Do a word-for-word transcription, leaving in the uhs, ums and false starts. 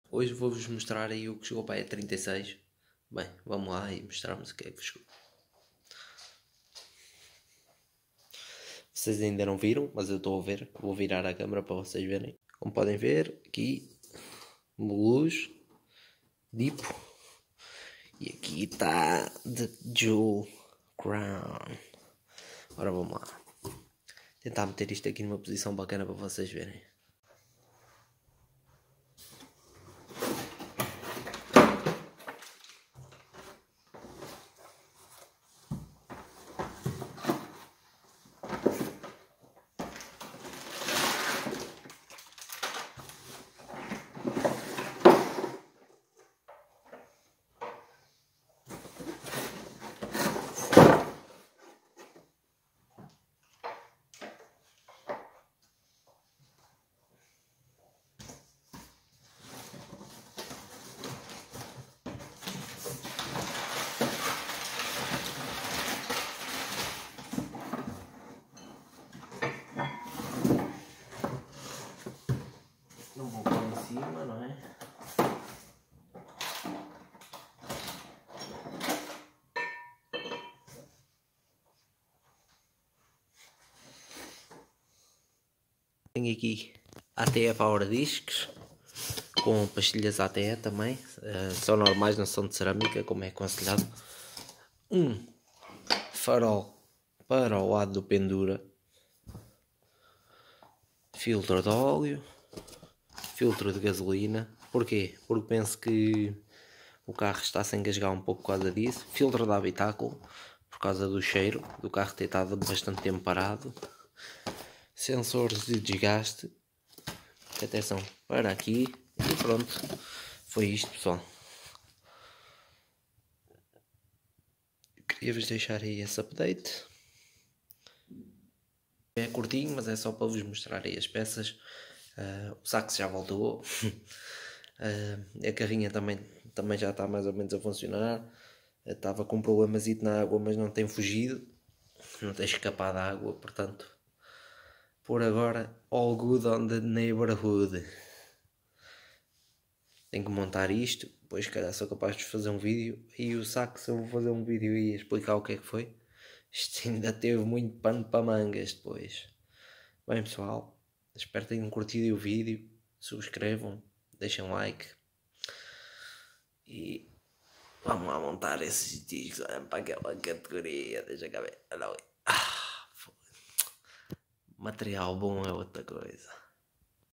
Hoje vou-vos mostrar aí o que chegou para a E trinta e seis. Bem, vamos lá e mostrarmos o que é que chegou. Vocês ainda não viram, mas eu estou a ver. Vou virar a câmera para vocês verem. Como podem ver, aqui luz, Dipo, e aqui está The Jewel Crown. Agora vamos lá tentar meter isto aqui numa posição bacana para vocês verem. Não vou pôr em cima, não é? Tenho aqui A T E Power Discs com pastilhas A T E também. Uh, são normais, não são de cerâmica, como é aconselhado. Um farol para o lado do pendura. Filtro de óleo. Filtro de gasolina. Porquê? Porque penso que o carro está sem engasgar um pouco por causa disso. Filtro de habitáculo, por causa do cheiro do carro ter estado bastante tempo parado. Sensores de desgaste. Atenção para aqui. E pronto. Foi isto, pessoal. Queria-vos deixar aí esse update. É curtinho, mas é só para vos mostrar aí as peças. Uh, o saco já voltou. uh, a carrinha também, também já está mais ou menos a funcionar. Uh, estava com um problemazito na água, mas não tem fugido. Não tem escapado da água, portanto, por agora, all good on the neighborhood. Tenho que montar isto, depois se calhar sou capaz de fazer um vídeo. E o saco, se eu vou fazer um vídeo e explicar o que é que foi, isto ainda teve muito pano para mangas depois. Bem pessoal, espero que tenham curtido o vídeo, subscrevam, deixem like. E vamos lá montar esses discos para aquela categoria, deixa cá ver. Ah, material bom é outra coisa.